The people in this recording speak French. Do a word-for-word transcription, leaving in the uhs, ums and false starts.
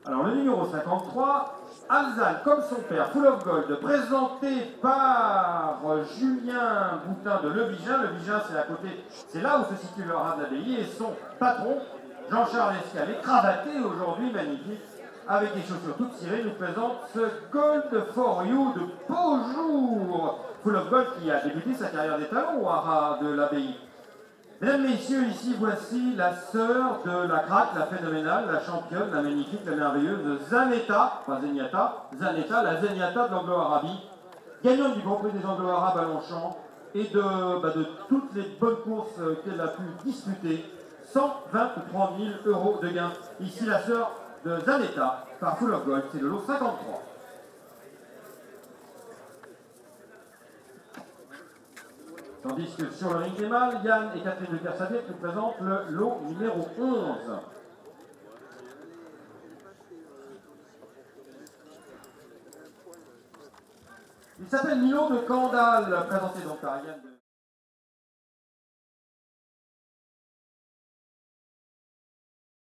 Alors le numéro cinquante-trois, Alzane comme son père, Full of Gold, présenté par Julien Boutin de Le Vigin. Le Vigin, c'est à côté, c'est là où se situe le haras de l'abbaye, et son patron, Jean-Charles Escalé, cravaté aujourd'hui, magnifique, avec des chaussures toutes cirées, nous présente ce Gold for You de beau jour. Full of Gold qui a débuté sa carrière des talons au haras de l'abbaye. Mesdames, Messieurs, ici voici la sœur de la craque, la phénoménale, la championne, la magnifique, la merveilleuse Zanetta, pas Zeniata, Zanetta, la Zeniata de l'Anglo-Arabie, gagnante du Grand Prix des Anglo-Arabes à Longchamp et de, bah, de toutes les bonnes courses qu'elle a pu disputer, cent vingt-trois mille euros de gains. Ici la sœur de Zanetta par Full of Gold, c'est le lot cinquante-trois. Tandis que sur le ring des mâles, Yann et Catherine de Kersaviec nous présentent le lot numéro onze. Il s'appelle Milo de Candale, présenté donc par Yann de...